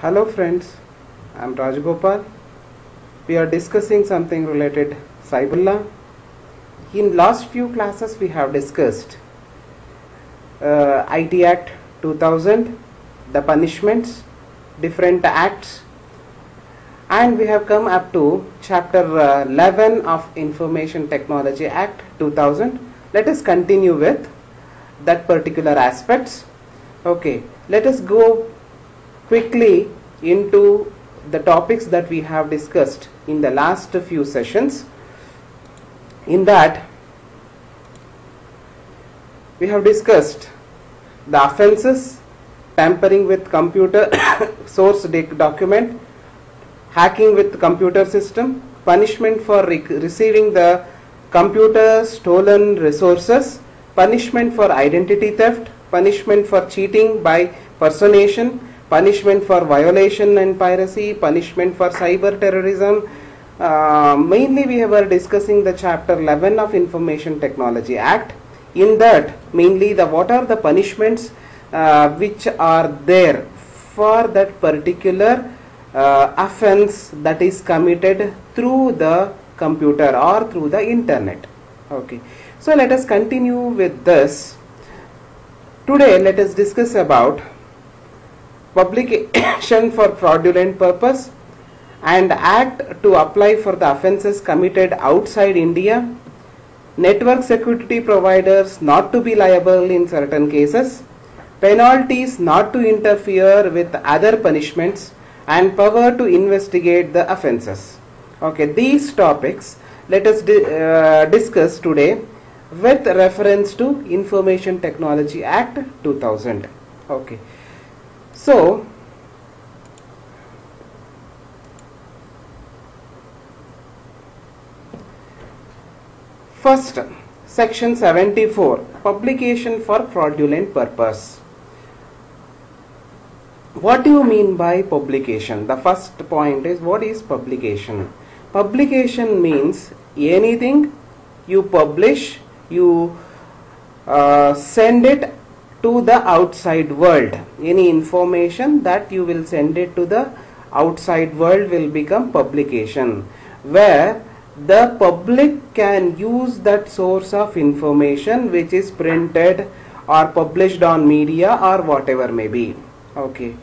Hello friends, I am Rajgopal. We are discussing something related cyber law. In last few classes we have discussed IT Act 2000, the punishments, different acts, and we have come up to chapter 11 of Information Technology Act 2000. Let us continue with that particular aspects. Okay, let us go quickly into the topics that we have discussed in the last few sessions. In that, we have discussed the offenses, tampering with computer source document, hacking with computer system, punishment for receiving the computer stolen resources, punishment for identity theft, punishment for cheating by personation, punishment for violation and piracy, punishment for cyber terrorism. Mainly we were discussing the chapter 11 of Information Technology Act. In that, mainly what are the punishments which are there for that particular offense that is committed through the computer or through the internet. Okay, so let us continue with this. Today let us discuss about publication for fraudulent purpose and act to apply for the offences committed outside India, network security providers not to be liable in certain cases, penalties not to interfere with other punishments, and power to investigate the offences. Okay, these topics let us discuss today with reference to Information Technology Act 2000. Okay. So, first, section 74, publication for fraudulent purpose. What do you mean by publication? The first point is, what is publication? Publication means anything you publish, you send it to the outside world. Any information that you will send it to the outside world will become publication, where the public can use that source of information which is printed or published on media or whatever may be. Okay,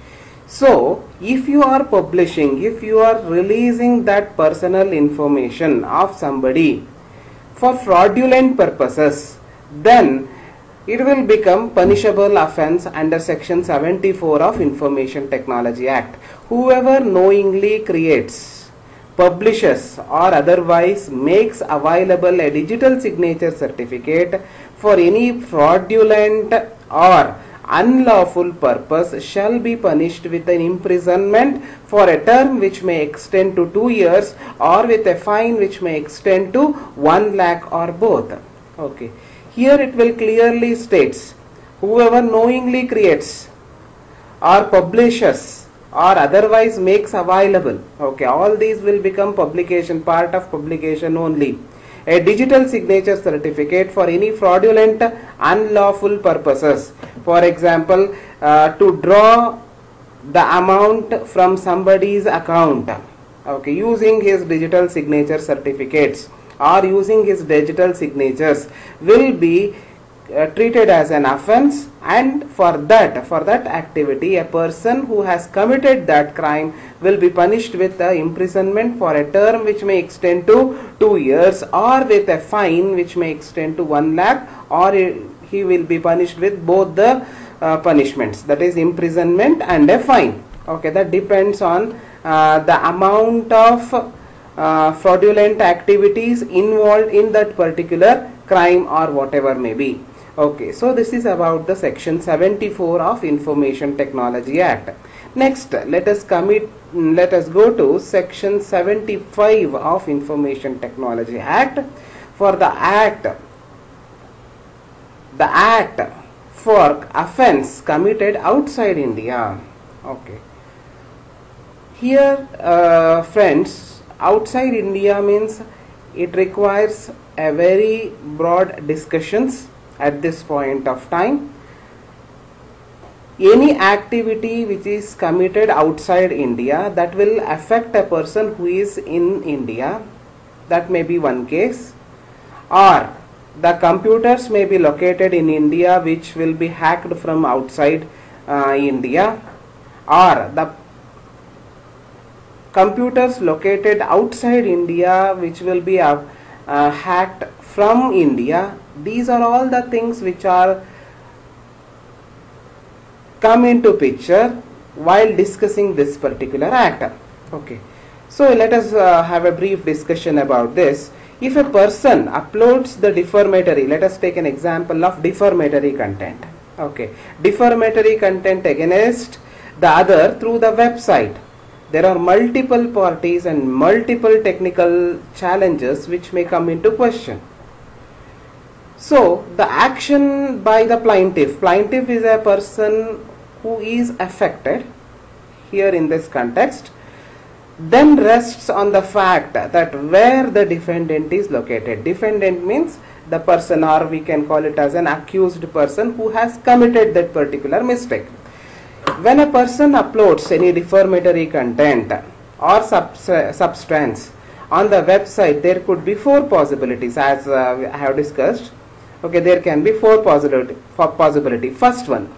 so if you are publishing, if you are releasing that personal information of somebody for fraudulent purposes, then it will become punishable offense under section 74 of Information Technology Act. Whoever knowingly creates, publishes or otherwise makes available a digital signature certificate for any fraudulent or unlawful purpose shall be punished with an imprisonment for a term which may extend to 2 years or with a fine which may extend to 1 lakh or both. Okay. Here it will clearly states, whoever knowingly creates or publishes or otherwise makes available, okay, all these will become publication, part of publication only. A digital signature certificate for any fraudulent, unlawful purposes. For example, to draw the amount from somebody's account, okay, using his digital signature certificates or using his digital signatures will be treated as an offense, and for that activity a person who has committed that crime will be punished with imprisonment for a term which may extend to 2 years or with a fine which may extend to 1 lakh, or he will be punished with both the punishments, that is imprisonment and a fine. Okay, that depends on the amount of fraudulent activities involved in that particular crime or whatever may be. Okay, so this is about the section 74 of Information Technology Act. Next, let us go to section 75 of Information Technology Act. For the act for offense committed outside India. Okay, here friends, outside India means it requires a very broad discussions at this point of time. any activity which is committed outside India that will affect a person who is in India. That may be one case. Or the computers may be located in India which will be hacked from outside India, or the computers located outside India which will be hacked from India. These are all the things which are come into picture while discussing this particular act. Okay, so let us have a brief discussion about this. If a person uploads the defamatory, let us take an example of defamatory content. Okay, defamatory content against the other through the website. There are multiple parties and multiple technical challenges which may come into question. So the action by the plaintiff is a person who is affected here in this context, then rests on the fact that where the defendant is located. Defendant means the person, or we can call it as an accused person who has committed that particular mistake. When a person uploads any defamatory content or substance on the website, there could be four possibilities as I have discussed. Okay, there can be four possibility. First one,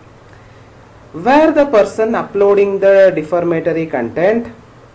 where the person uploading the defamatory content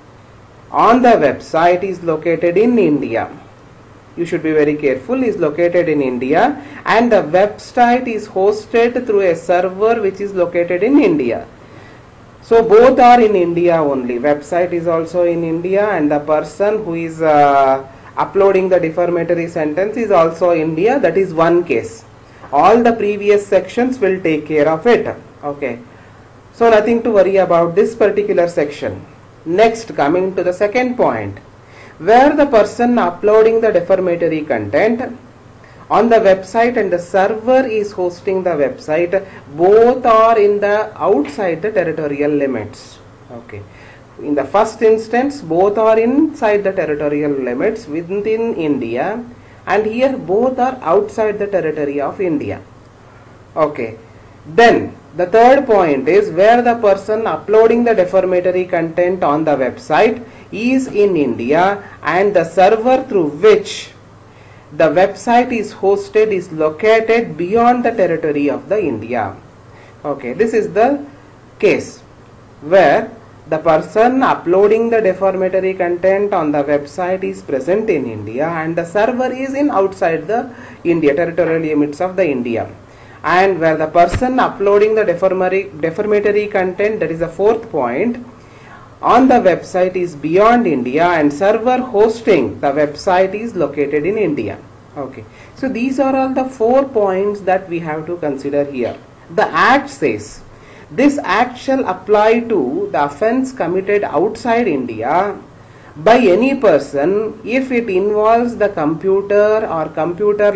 on the website is located in India. You should be very careful, is located in India, and the website is hosted through a server which is located in India. So both are in India only. Website is also in India, and the person who is uploading the defamatory sentence is also India. That is one case. All the previous sections will take care of it. Okay, so nothing to worry about this particular section. Next, coming to the second point, where the person uploading the defamatory content on the website and the server is hosting the website, both are in the outside the territorial limits. Okay, in the first instance both are inside the territorial limits within India, and here both are outside the territory of India. Okay, then the third point is where the person uploading the defamatory content on the website is in India, and the server through which the website is hosted is located beyond the territory of the India. Okay, this is the case where the person uploading the defamatory content on the website is present in India, and the server is in outside the India territorial limits of the India. And where the person uploading the defamatory content, that is the fourth point, on the website is beyond India, and server hosting the website is located in India. Okay, so these are all the 4 points that we have to consider here. The Act says this Act shall apply to the offence committed outside India by any person if it involves the computer or computer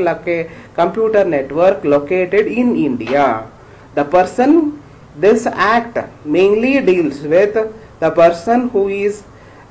network located in India. The person, this Act mainly deals with the person who is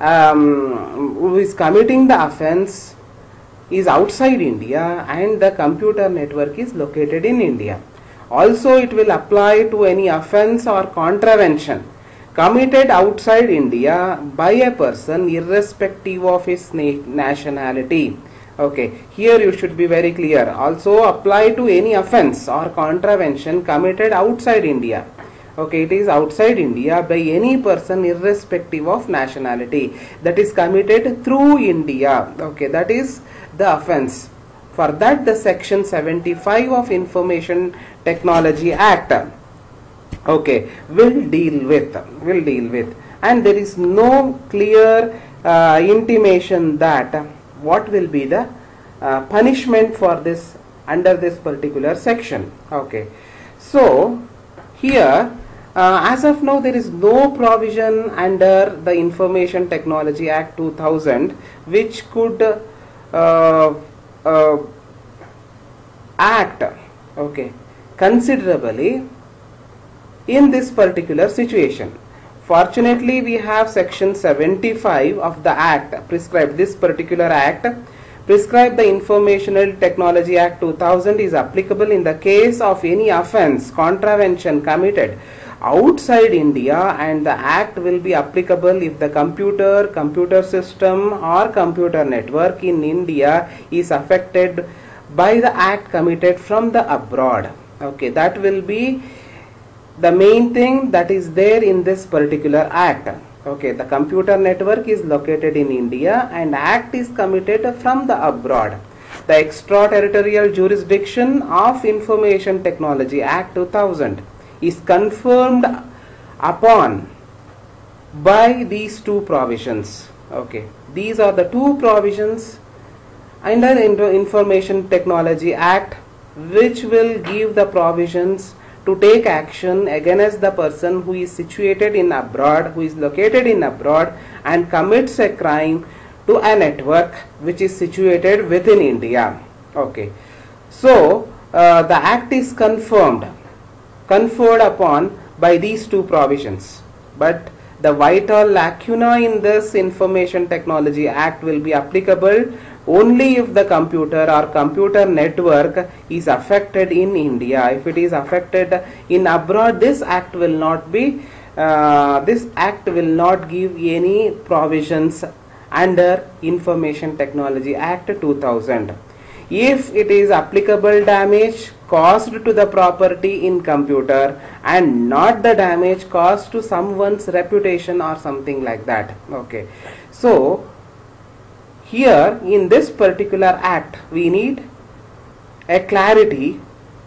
committing the offence is outside India and the computer network is located in India. Also, it will apply to any offence or contravention committed outside India by a person irrespective of his nationality. Okay, here you should be very clear. Also apply to any offence or contravention committed outside India. Okay, it is outside India by any person irrespective of nationality, that is committed through India. Okay, that is the offence. For that, the section 75 of Information Technology Act, okay, will deal with, and there is no clear intimation that what will be the punishment for this under this particular section. Okay, so here as of now there is no provision under the Information Technology Act 2000 which could act, okay, considerably in this particular situation. Fortunately, we have section 75 of the Act prescribed. This particular Act prescribed the Informational Technology Act 2000 is applicable in the case of any offence, contravention committed outside India, and the act will be applicable if the computer system or computer network in India is affected by the act committed from the abroad. Okay, that will be the main thing that is there in this particular act. Okay, the computer network is located in India and act is committed from the abroad. The Extraterritorial Jurisdiction of Information Technology Act 2000 is confirmed upon by these two provisions. Okay, these are the two provisions under Information Technology Act which will give the provisions to take action against the person who is situated in abroad, who is located in abroad and commits a crime to a network which is situated within India. Okay, so the act is conferred upon by these two provisions, but the vital lacuna in this Information Technology Act will be applicable only if the computer or computer network is affected in India. If it is affected in abroad, this act will not be give any provisions under Information Technology Act 2000. If it is applicable damage caused to the property in computer and not the damage caused to someone's reputation or something like that. Okay, so here in this particular act we need a clarity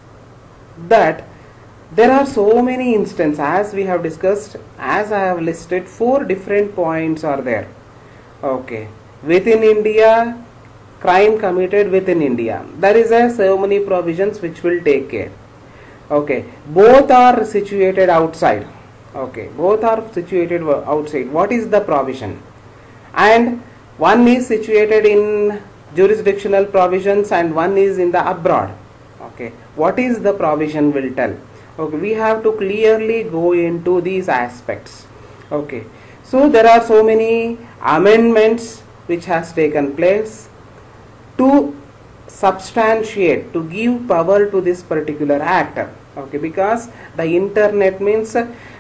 that there are so many instances, as we have discussed, as I have listed, 4 different points are there. Okay, within India, crime committed within India, there is a so many provisions which will take care. Okay, both are situated outside. Okay, both are situated outside. What is the provision? And one is situated in jurisdictional provisions and one is in the abroad. Okay, what is the provision will tell. Okay, we have to clearly go into these aspects. Okay, so there are so many amendments which has taken place to substantiate, to give power to this particular act. Okay, because the internet means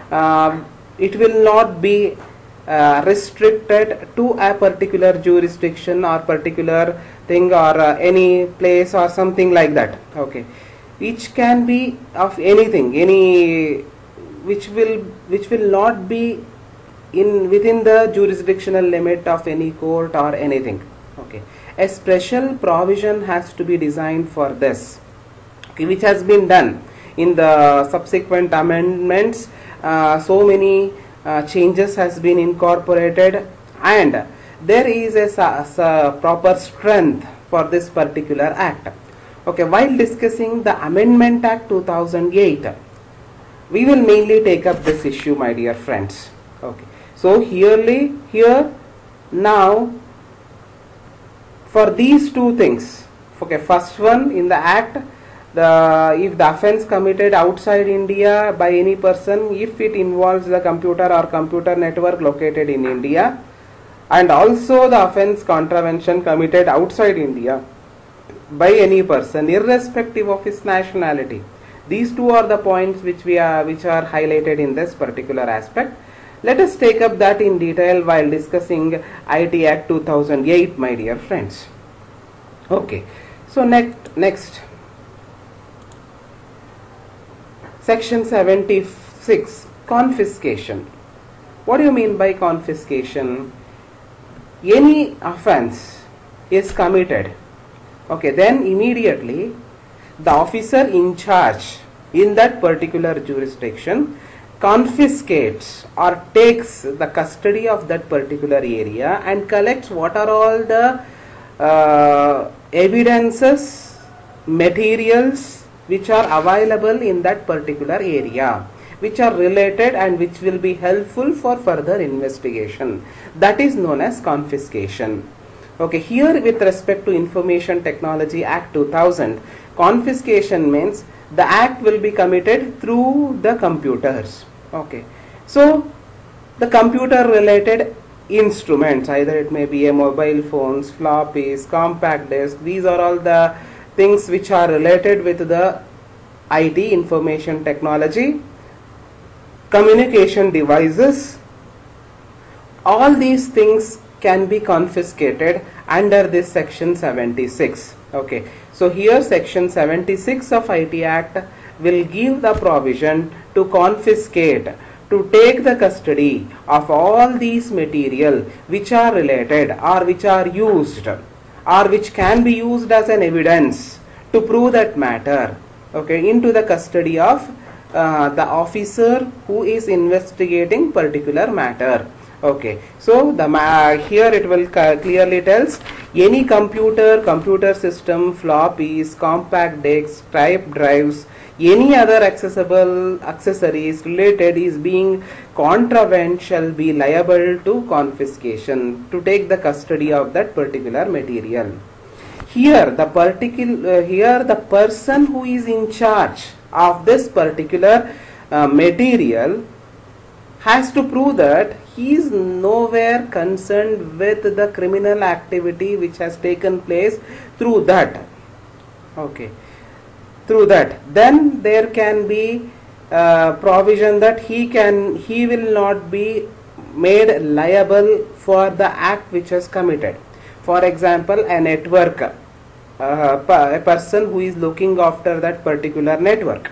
it will not be restricted to a particular jurisdiction or particular thing or any place or something like that. Okay, which can be of anything, any which will not be within the jurisdictional limit of any court or anything. Okay, a special provision has to be designed for this. Okay, which has been done in the subsequent amendments. So many changes has been incorporated and there is a proper strength for this particular act. Okay, while discussing the Amendment Act 2008, we will mainly take up this issue, my dear friends. Okay, so here now for these two things. Okay, first one, in the act, if the offence committed outside India by any person, if it involves the computer or computer network located in India, and also the offence contravention committed outside India by any person irrespective of his nationality. These two are the points which are highlighted in this particular aspect. Let us take up that in detail while discussing IT Act 2008, my dear friends. Okay, so next Section 76, confiscation. What do you mean by confiscation? Any offence is committed, okay, then immediately the officer in charge in that particular jurisdiction confiscates or takes the custody of that particular area and collects what are all the evidences, materials which are available in that particular area, which are related and which will be helpful for further investigation. That is known as confiscation. Okay, here with respect to Information Technology Act 2000, confiscation means the act will be committed through the computers. Okay, so the computer related instruments, either it may be a mobile phones, floppies, compact disc, these are all the things which are related with the IT, information technology. communication devices, all these things can be confiscated under this section 76. Okay, so here section 76 of IT Act will give the provision to confiscate, to take the custody of all these material which are related or which are used or which can be used as an evidence to prove that matter, okay, into the custody of the officer who is investigating particular matter. Okay, so the here it will clearly tells any computer system, floppies, compact discs, type drives, any other accessible accessories related is being contravened shall be liable to confiscation, to take the custody of that particular material. Here the person who is in charge of this particular material has to prove that he is nowhere concerned with the criminal activity which has taken place through that. Okay, through that, then there can be provision that he will not be made liable for the act which is committed. For example, a network, a person who is looking after that particular network,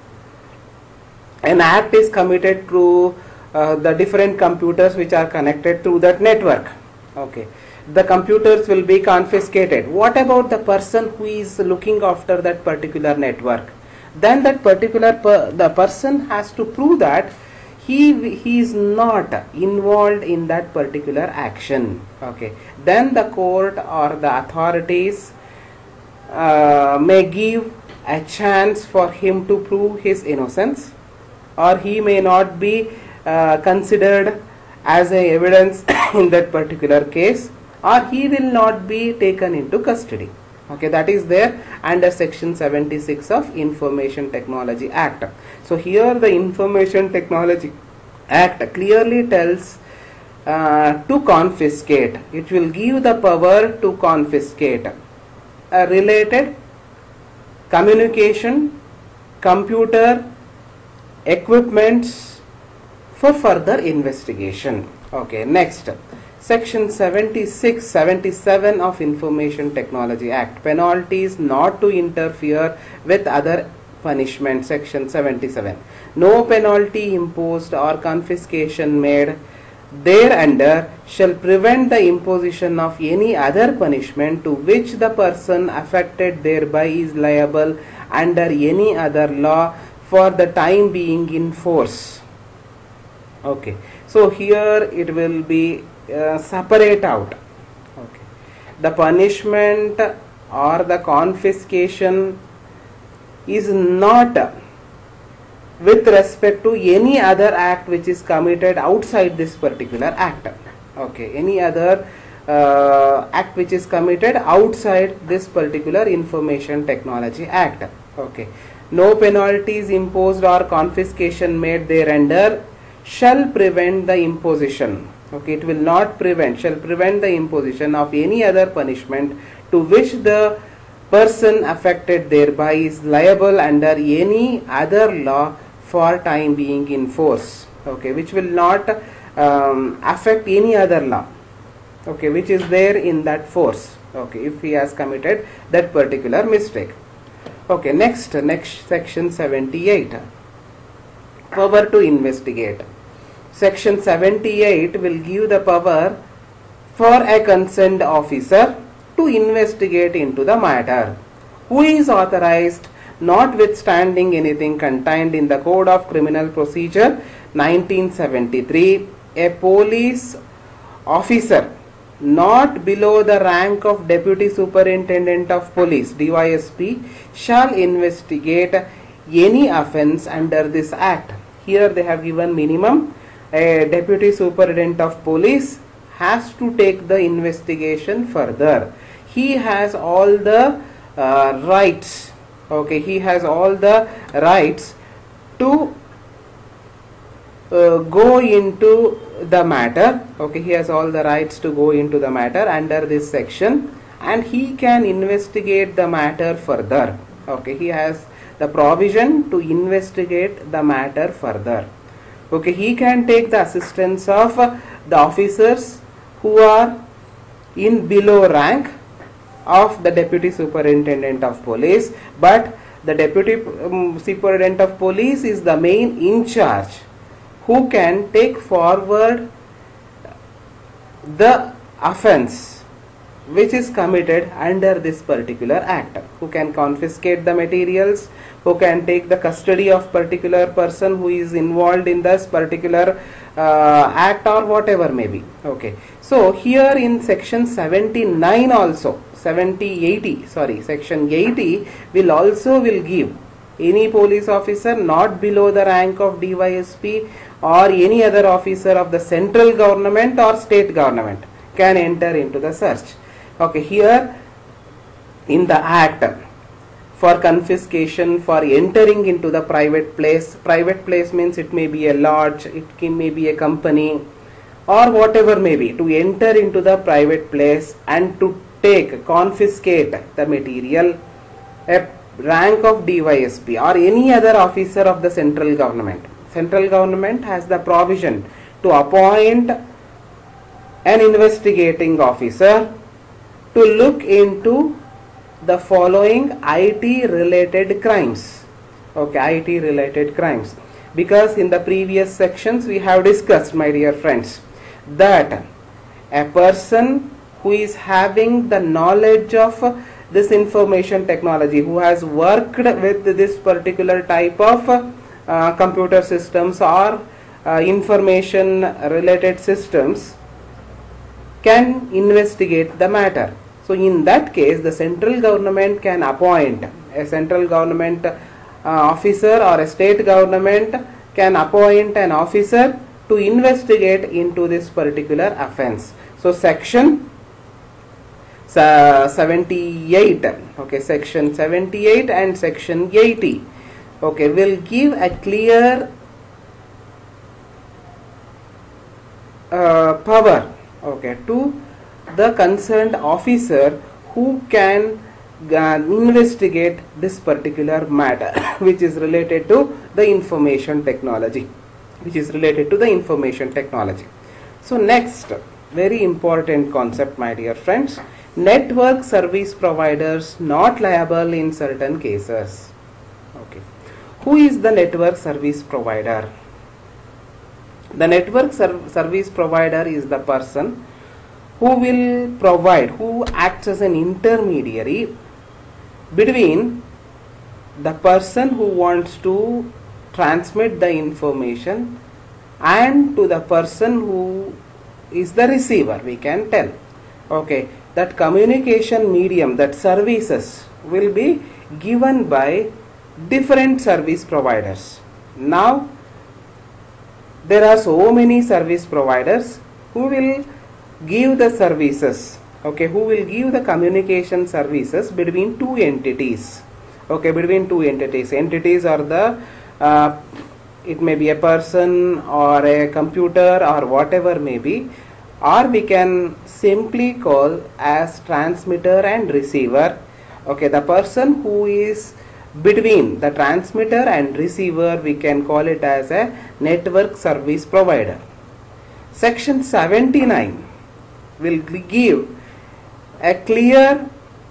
an act is committed through the different computers which are connected through that network. Okay, the computers will be confiscated. What about the person who is looking after that particular network? Then that particular the person has to prove that he is not involved in that particular action. Okay, then the court or the authorities may give a chance for him to prove his innocence, or he may not be considered as a evidence in that particular case, or he will not be taken into custody. Okay, that is there under section 76 of Information Technology Act. So here the Information Technology Act clearly tells to confiscate. It will give the power to confiscate related communication, computer, equipments for further investigation. Okay, next, section 76, 77 of Information Technology Act, penalties not to interfere with other punishment. Section 77, no penalty imposed or confiscation made thereunder shall prevent the imposition of any other punishment to which the person affected thereby is liable under any other law for the time being in force. Okay, so here it will be separate out. Okay, the punishment or the confiscation is not with respect to any other act which is committed outside this particular act. Okay, any other act which is committed outside this particular Information Technology Act. Okay, no penalties imposed or confiscation made thereunder shall prevent the imposition. Okay, it will not prevent, shall prevent the imposition of any other punishment to which the person affected thereby is liable under any other law for time being in force. Okay, which will not affect any other law. Okay, which is there in that force. Okay, if he has committed that particular mistake. Okay, next section 78, power to investigate. Section 78 will give the power for a concerned officer to investigate into the matter, who is authorized, notwithstanding anything contained in the Code of Criminal Procedure 1973, a police officer not below the rank of Deputy Superintendent of Police (DYSP) shall investigate any offence under this Act. Here they have given minimum. A Deputy Superintendent of Police has to take the investigation further. He has all the rights. Okay, he has all the rights to go into the matter. Okay, he has all the rights to go into the matter under this section, and he can investigate the matter further. Okay, he has the provision to investigate the matter further. Okay, he can take the assistance of the officers who are in below rank of the deputy superintendent of police, but the deputy superintendent of police is the main in charge who can take forward the offense which is committed under this particular act, who can confiscate the materials, who can take the custody of particular person who is involved in this particular act or whatever may be. Okay, so here in section 79 also, section 80 will give any police officer not below the rank of DYSP or any other officer of the central government or state government can enter into the search. Okay, here in the act, for confiscation, for entering into the private place means it may be a lodge, it may be a company or whatever may be, to enter into the private place and to confiscate the material, a rank of DYSP or any other officer of the central government. Central government has the provision to appoint an investigating officer to look into the following IT related crimes. Okay, IT related crimes, because in the previous sections we have discussed, my dear friends, that a person who is having the knowledge of this information technology, who has worked with this particular type of computer systems or information related systems, can investigate the matter. So in that case, the central government can appoint a central government officer, or a state government can appoint an officer to investigate into this particular offense. So section 78, okay, section 78 and section 80, okay, will give a clear power, okay, to the concerned officer who can investigate this particular matter which is related to the information technology, So next, very important concept, my dear friends, network service providers not liable in certain cases. Okay, who is the network service provider? The network service provider is the person who acts as an intermediary between the person who wants to transmit the information and to the person who is the receiver, we can tell. Okay, that communication medium, that services will be given by different service providers. Now there are so many service providers who will give the services, okay, who will give the communication services between two entities. Okay, between two entities. Entities are the it may be a person or a computer or whatever may be, or we can simply call as transmitter and receiver. Okay, the person who is between the transmitter and receiver, we can call it as a network service provider. Section 79 will give a clear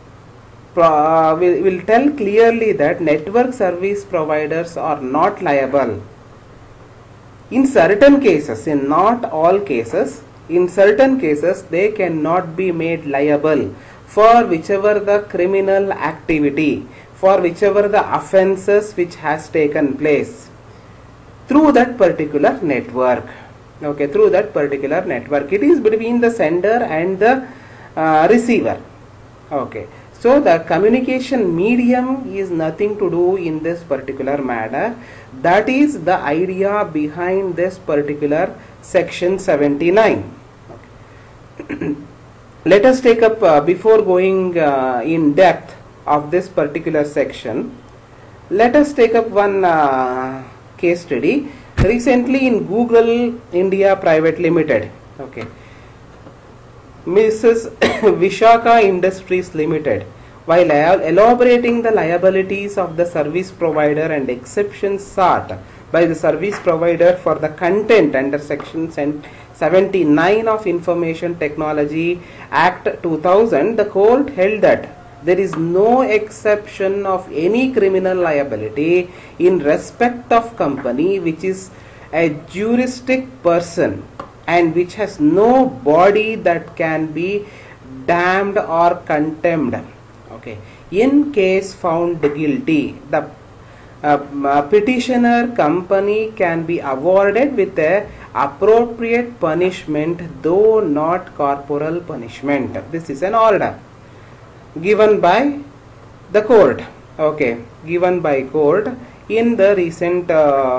will tell clearly that network service providers are not liable in certain cases, in not all cases. In certain cases they cannot be made liable for whichever the criminal activity, for whichever the offenses which has taken place through that particular network. Okay, through that particular network, it is between the sender and the receiver. Okay, so the communication medium is nothing to do in this particular matter. That is the idea behind this particular section 79. Okay. Let us take up before going in depth of this particular section, let us take up one case study. Recently in Google India Private Limited, okay, Mrs. Vishaka Industries Limited, while elaborating the liabilities of the service provider and exceptions sought by the service provider for the content under section 79 of Information Technology Act 2000, the court held that there is no exception of any criminal liability in respect of company which is a juristic person and which has no body that can be damned or condemned. Okay. In case found guilty, the petitioner company can be awarded with a appropriate punishment, though not corporal punishment. This is an order given by the court. Okay, given by court in the recent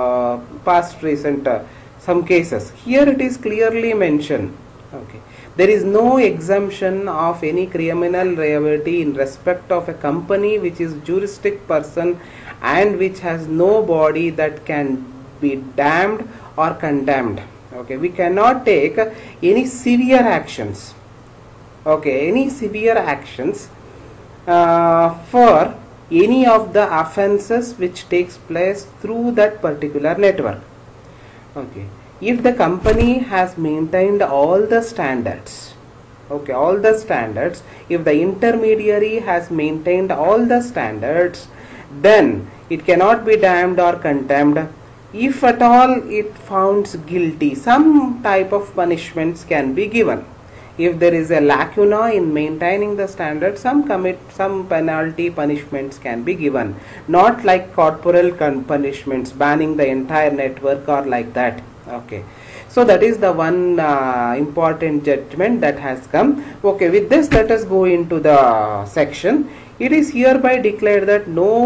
some cases. Here it is clearly mentioned. Okay, there is no exemption of any criminal liability in respect of a company which is juristic person and which has no body that can be damned or condemned. Okay, we cannot take any severe actions. Okay, any severe actions for any of the offenses which takes place through that particular network. Okay, if the company has maintained all the standards, okay, all the standards, if the intermediary has maintained all the standards, then it cannot be damned or condemned. If at all it found guilty, some type of punishments can be given. If there is a lacuna in maintaining the standards, some penalty punishments can be given. Not like corporal punishments, banning the entire network or like that. Okay. So that is the one important judgment that has come. Okay, with this let us go into the section. It is hereby declared that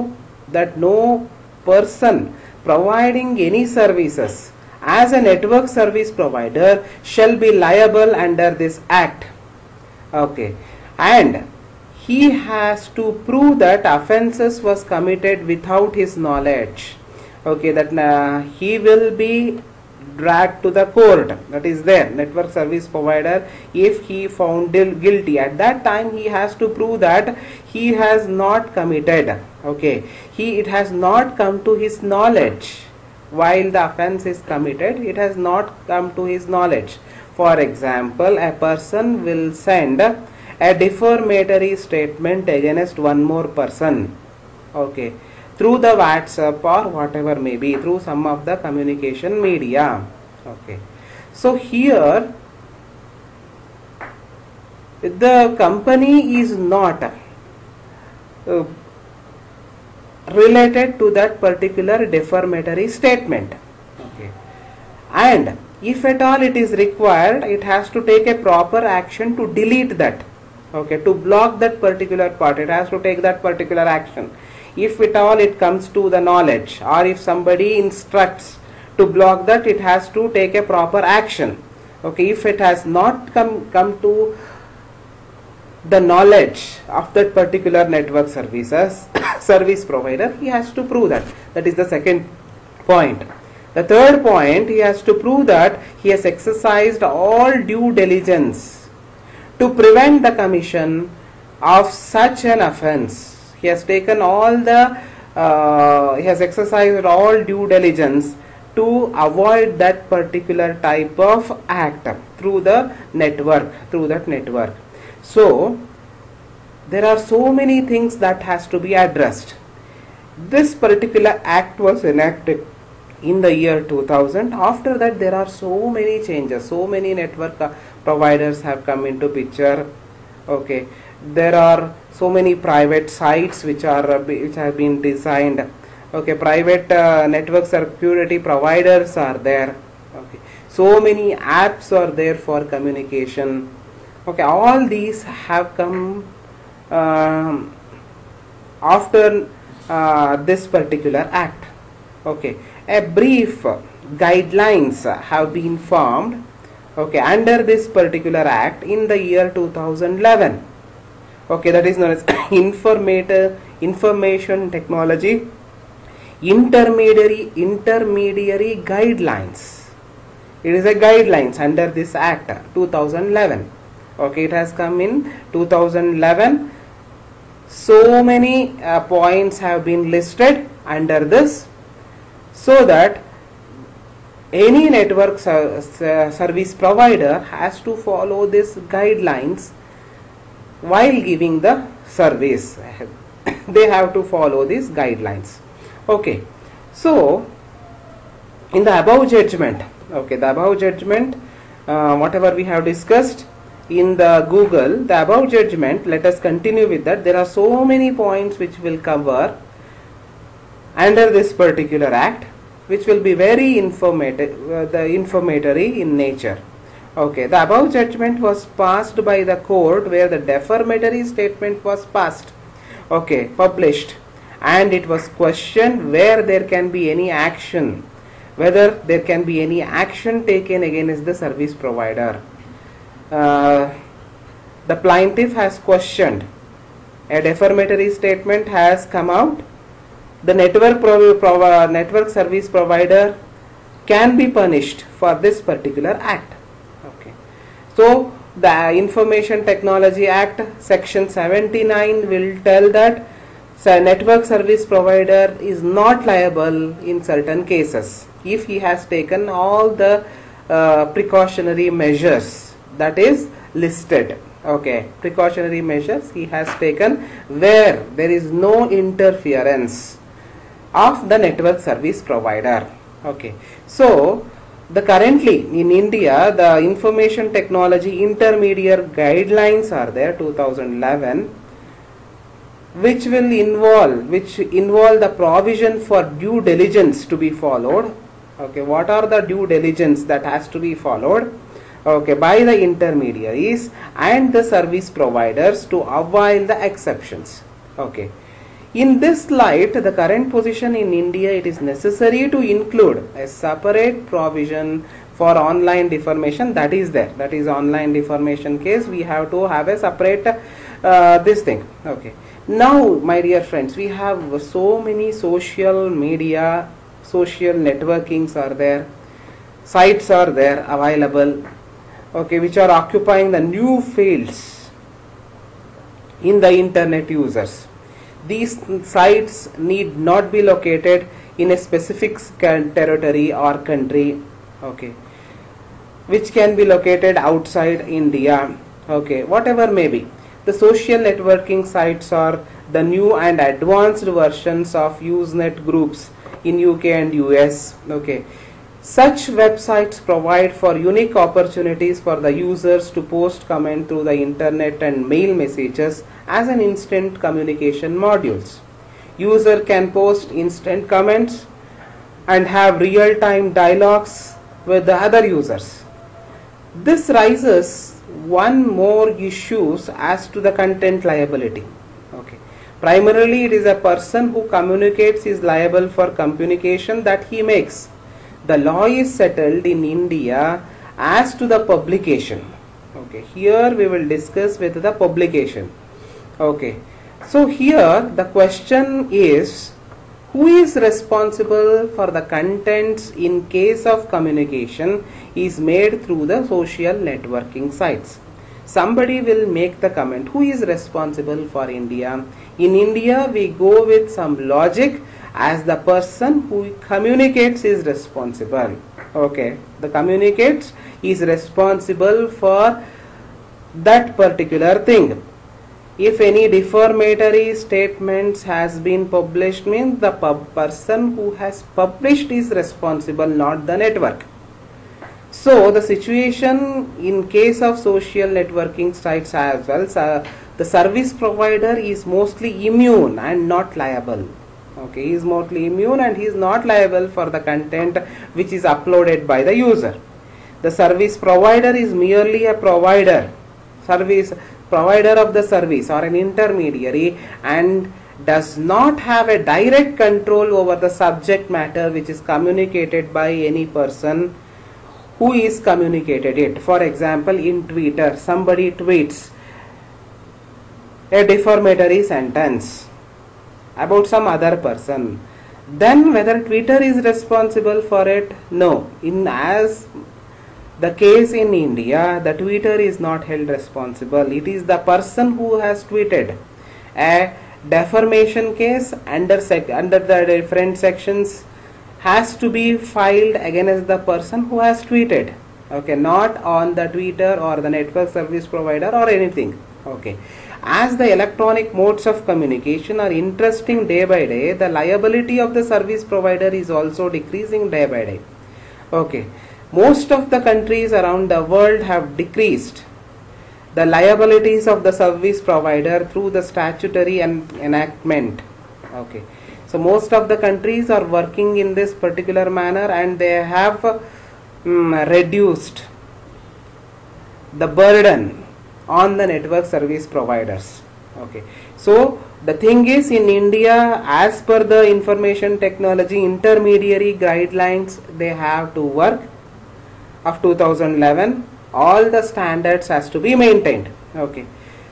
no person providing any services as a network service provider shall be liable under this act. Okay, and he has to prove that offences was committed without his knowledge. Okay, that he will be dragged to the court. That is there, network service provider, if he found guilty, at that time he has to prove that he has not committed. Okay, it has not come to his knowledge. While the offense is committed, it has not come to his knowledge. For example, a person will send a defamatory statement against one more person. Okay, through the WhatsApp or whatever may be, through some of the communication media. Okay, so here the company is not related to that particular defamatory statement. Okay, and if at all it is required, it has to take a proper action to delete that. Okay, to block that particular part, it has to take that particular action. If at all it comes to the knowledge, or if somebody instructs to block that, it has to take a proper action. Okay, if it has not come to the knowledge of that particular network services service provider, he has to prove that. That is the second point. The third point, he has to prove that he has exercised all due diligence to prevent the commission of such an offense. He has taken all the he has exercised all due diligence to avoid that particular type of act through the network, through that network. So there are so many things that has to be addressed. This particular act was enacted in the year 2000. After that, there are so many changes, so many network providers have come into picture. Okay, there are so many private sites which have been designed. Okay, private network security providers are there. Okay, so many apps are there for communication. Okay, all these have come after this particular act. Okay, a brief guidelines have been formed, okay, under this particular act in the year 2011. Okay, that is known as Information Technology Intermediary Guidelines. It is a guidelines under this act 2011. Okay, it has come in 2011. So many points have been listed under this, so that any network service provider has to follow these guidelines while giving the service. They have to follow these guidelines. Okay, so in the above judgment, okay, the above judgment, whatever we have discussed in the Google, the above judgment, let us continue with that. There are so many points which will cover under this particular act, which will be very informative, informatory in nature. Okay, the above judgment was passed by the court where the defamatory statement was passed, okay, published, and it was questioned where there can be any action, whether there can be any action taken against the service provider. The plaintiff has questioned, a defamatory statement has come out, the network service provider can be punished for this particular act. Okay, so the Information Technology Act section 79 will tell that network service provider is not liable in certain cases if he has taken all the precautionary measures that is listed. Okay, precautionary measures he has taken where there is no interference of the network service provider. Okay, so the currently in India the Information Technology Intermediate Guidelines are there, 2011, which involve the provision for due diligence to be followed. Okay, what are the due diligence that has to be followed? Okay, by the intermediaries and the service providers to avail the exceptions. Okay, in this light, the current position in India, it is necessary to include a separate provision for online defamation. That is there, that is online defamation case, we have to have a separate this thing. Okay, now my dear friends, we have so many social media, social networkings are there, sites are there available, okay, which are occupying the new fields in the internet users. These sites need not be located in a specific territory or country, okay, which can be located outside India, okay, whatever may be. The social networking sites are the new and advanced versions of Usenet groups in UK and US, okay. Such websites provide for unique opportunities for the users to post comment through the internet and mail messages as an instant communication modules. User can post instant comments and have real-time dialogues with the other users. This raises one more issues as to the content liability. Okay. Primarily it is a person who communicates is liable for communication that he makes. The law is settled in India as to the publication. Okay, here we will discuss with the publication. Okay, so here the question is, who is responsible for the contents in case of communication is made through the social networking sites? Somebody will make the comment, who is responsible for India? In India we go with some logic, as the person who communicates is responsible. Okay, the communicates is responsible for that particular thing. If any defamatory statements has been published, means the person who has published is responsible, not the network. So the situation in case of social networking sites as well, the service provider is mostly immune and not liable. Okay, he is mostly immune and he is not liable for the content which is uploaded by the user. The service provider is merely a provider of the service or an intermediary, and does not have a direct control over the subject matter which is communicated by any person who is communicated it. For example, in Twitter, somebody tweets a defamatory sentence about some other person, then whether Twitter is responsible for it? No. As the case in India, the Twitter is not held responsible. It is the person who has tweeted. A defamation case under the different sections has to be filed against the person who has tweeted. Okay, not on the Twitter or the network service provider or anything. Okay, as the electronic modes of communication are interesting day by day, the liability of the service provider is also decreasing day by day. Okay, most of the countries around the world have decreased the liabilities of the service provider through the statutory enactment. Okay, so most of the countries are working in this particular manner, and they have reduced the burden on the network service providers. Okay, so the thing is, in India, as per the information technology intermediary guidelines, they have to work of 2011. All the standards has to be maintained. Okay,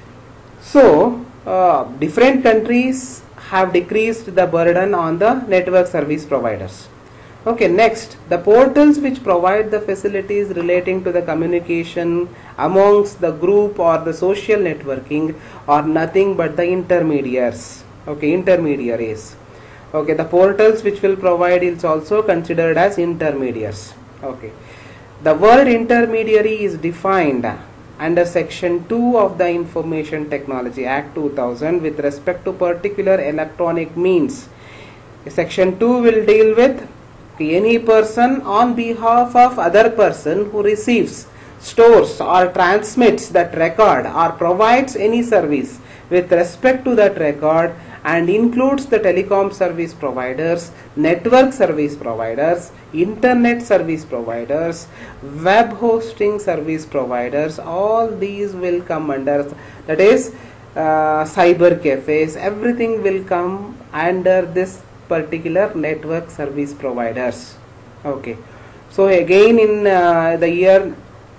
so different countries have decreased the burden on the network service providers. Okay, next, the portals which provide the facilities relating to the communication amongst the group or the social networking are nothing but the intermediaries. Okay, intermediaries. Okay, the portals which will provide is also considered as intermediaries. Okay, the word intermediary is defined under section 2 of the Information Technology Act 2000 with respect to particular electronic means. Section 2 will deal with any person on behalf of other person who receives, stores or transmits that record or provides any service with respect to that record, and includes the telecom service providers, network service providers, internet service providers, web hosting service providers. All these will come under, that is cyber cafes, everything will come under this particular network service providers. Okay, so again in the year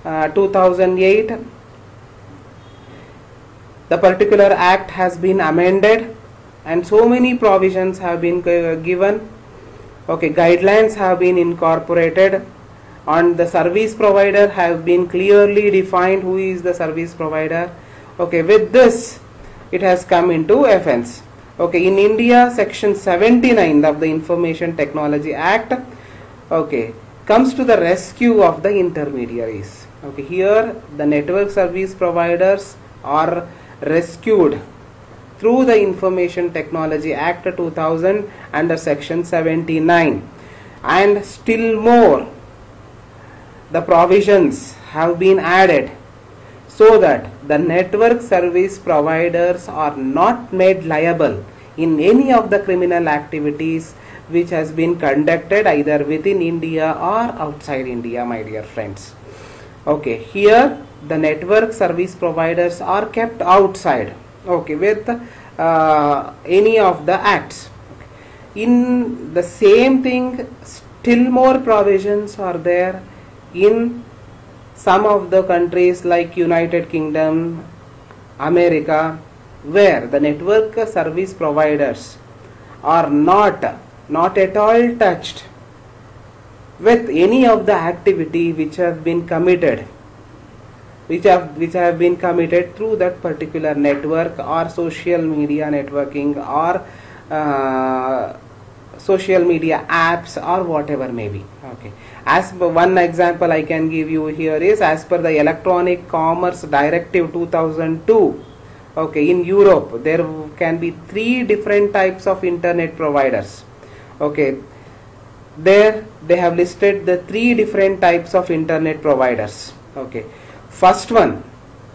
2008, the particular act has been amended, and so many provisions have been given. Okay, guidelines have been incorporated, and the service provider have been clearly defined who is the service provider. Okay, with this it has come into offense. Okay, in India, section 79 of the Information Technology Act, okay, comes to the rescue of the intermediaries. Okay, here the network service providers are rescued through the Information Technology Act 2000 under section 79, and still more the provisions have been added so that the network service providers are not made liable in any of the criminal activities which has been conducted either within India or outside India, my dear friends. Okay, here the network service providers are kept outside, okay, with any of the acts. In the same thing, still more provisions are there in some of the countries like United Kingdom, America, where the network service providers are not at all touched with any of the activity which have been committed, which have been committed through that particular network or social media networking or social media apps or whatever may be. Okay, as per one example I can give you here is, as per the Electronic Commerce Directive 2002, okay, in Europe there can be 3 different types of internet providers. Okay, there they have listed the 3 different types of internet providers. Okay, first one,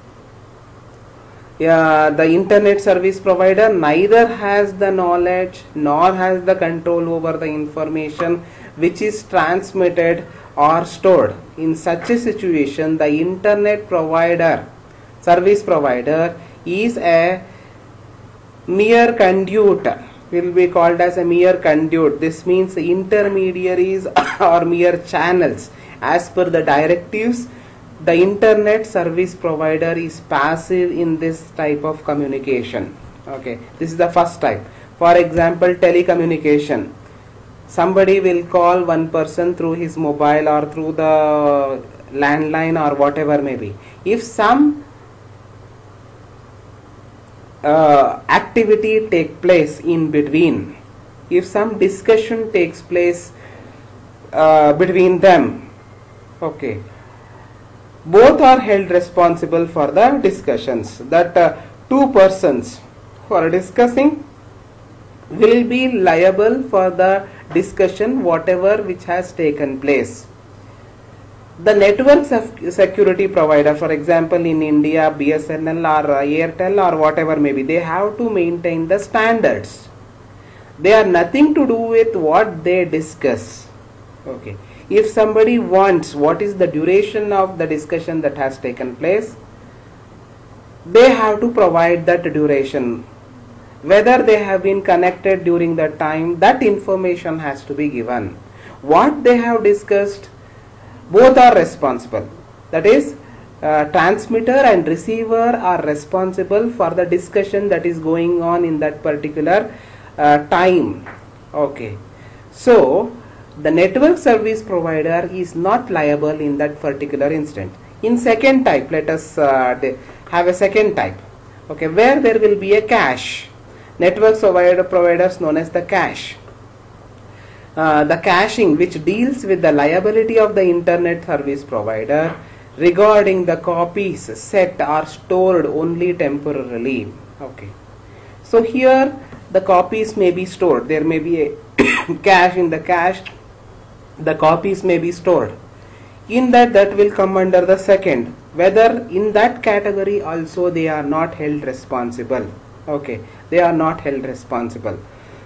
the internet service provider neither has the knowledge nor has the control over the information which is transmitted or stored. In such a situation, the internet provider, service provider, is a mere conduit, will be called as a mere conduit. This means the intermediaries or mere channels. As per the directives, the internet service provider is passive in this type of communication. Okay, this is the first type. For example, telecommunication. Somebody will call one person through his mobile or through the landline or whatever may be. If some activity take place in between, if some discussion takes place between them. Okay. Both are held responsible for the discussions. That two persons who are discussing will be liable for the discussion whatever which has taken place. The network security provider, for example in India, BSNL or Airtel or whatever may be, they have to maintain the standards. They are nothing to do with what they discuss. Okay. If somebody wants what is the duration of the discussion that has taken place, they have to provide that duration. Whether they have been connected during that time, that information has to be given. What they have discussed, both are responsible. That is, transmitter and receiver are responsible for the discussion that is going on in that particular time. Okay. So, the network service provider is not liable in that particular instant. In second type, let us have a second type. Okay, where there will be a cache. Network providers known as the cache. The caching which deals with the liability of the internet service provider regarding the copies set or stored only temporarily. Okay. So here the copies may be stored. There may be a cache. In the cache the copies may be stored. In that will come under the second. Whether in that category also they are not held responsible. Okay, they are not held responsible.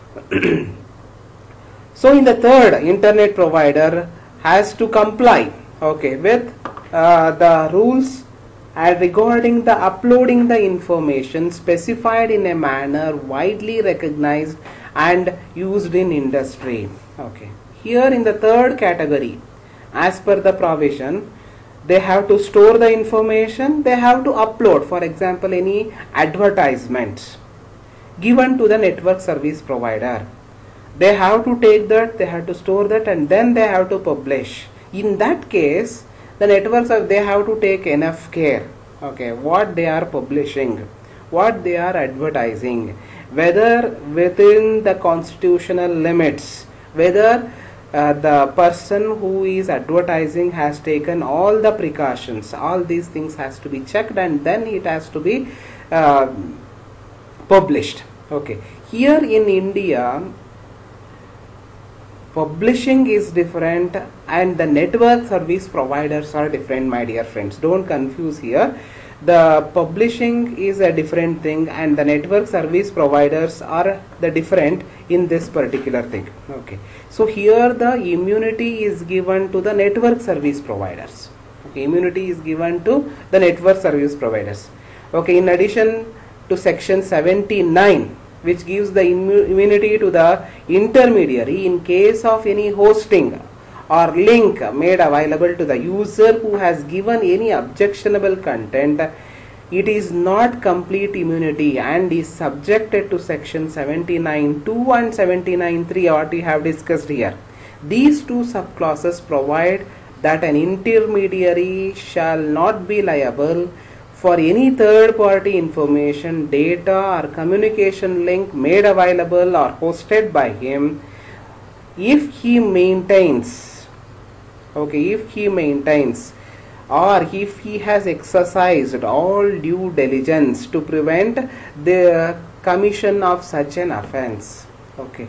So in the third, internet provider has to comply, okay, with the rules regarding the uploading the information specified in a manner widely recognized and used in industry. Okay. Here in the third category, as per the provision, they have to store the information, they have to upload, for example, any advertisements given to the network service provider. They have to take that, they have to store that, and then they have to publish. In that case, the networks they have to take enough care. Okay, what they are publishing, what they are advertising, whether within the constitutional limits, whether the person who is advertising has taken all the precautions. All these things has to be checked and then it has to be published. Okay. Here in India, publishing is different and the network service providers are different, my dear friends. Don't confuse here. The publishing is a different thing and the network service providers are the different in this particular thing. Okay. So here the immunity is given to the network service providers. Okay. Immunity is given to the network service providers. Okay. In addition to section 79, which gives the immunity to the intermediary in case of any hosting or link made available to the user who has given any objectionable content, it is not complete immunity and is subjected to section 79(2) and 79(3) what we have discussed here. These two subclauses provide that an intermediary shall not be liable for any third party information, data or communication link made available or hosted by him if he maintains, okay, if he maintains or if he has exercised all due diligence to prevent the commission of such an offense. Okay,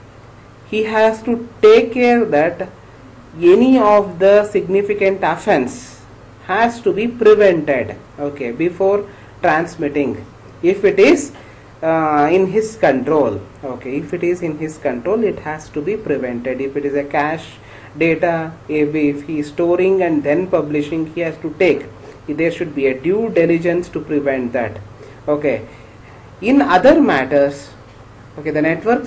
he has to take care that any of the significant offense has to be prevented, okay, before transmitting, if it is in his control. Okay, if it is in his control, it has to be prevented. If it is a cache data, if he is storing and then publishing, he has to take, there should be a due diligence to prevent that. Okay, in other matters, okay, the network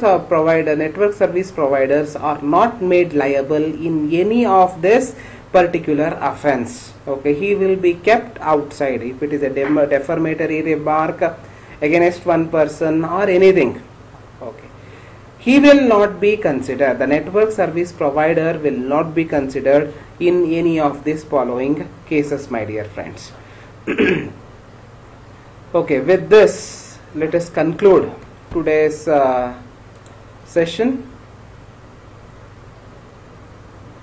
service providers are not made liable in any of this particular offense. Okay, he will be kept outside if it is a defamatory remark against one person or anything. Okay, he will not be considered, the network service provider will not be considered in any of these following cases, my dear friends. Okay, with this let us conclude today's session.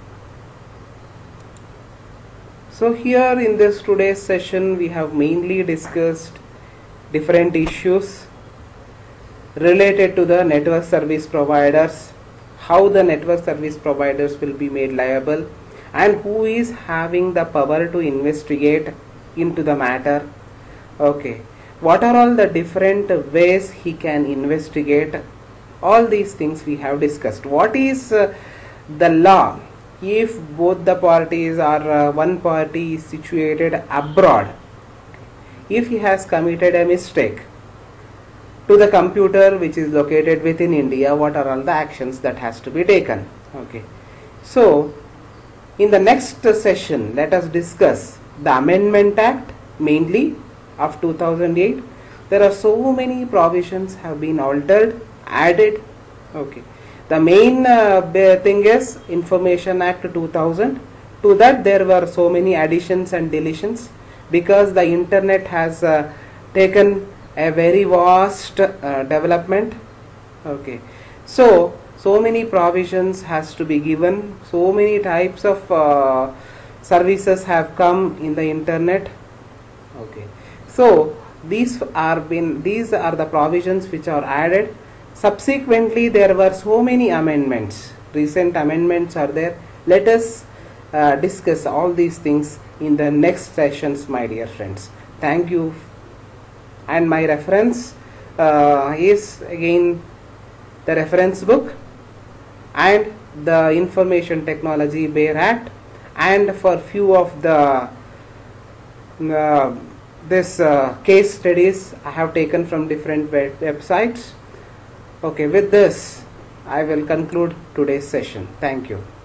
So here in this today's session we have mainly discussed different issues related to the network service providers, how the network service providers will be made liable, and who is having the power to investigate into the matter. Okay, what are all the different ways he can investigate? All these things we have discussed. What is the law if both the parties or one party is situated abroad? If he has committed a mistake to the computer which is located within India, what are all the actions that has to be taken? Okay, so in the next session let us discuss the Amendment Act mainly of 2008. There are so many provisions have been altered, added. Okay, the main thing is Information Act 2000. To that there were so many additions and deletions because the internet has taken a very vast development. Okay, so many provisions has to be given, so many types of services have come in the internet. Okay, so these are the provisions which are added. Subsequently there were so many amendments, recent amendments are there. Let us discuss all these things in the next sessions, my dear friends. Thank you. And my reference is again the reference book and the Information Technology Bare Act, and for few of the case studies I have taken from different websites. Okay, with this I will conclude today's session. Thank you.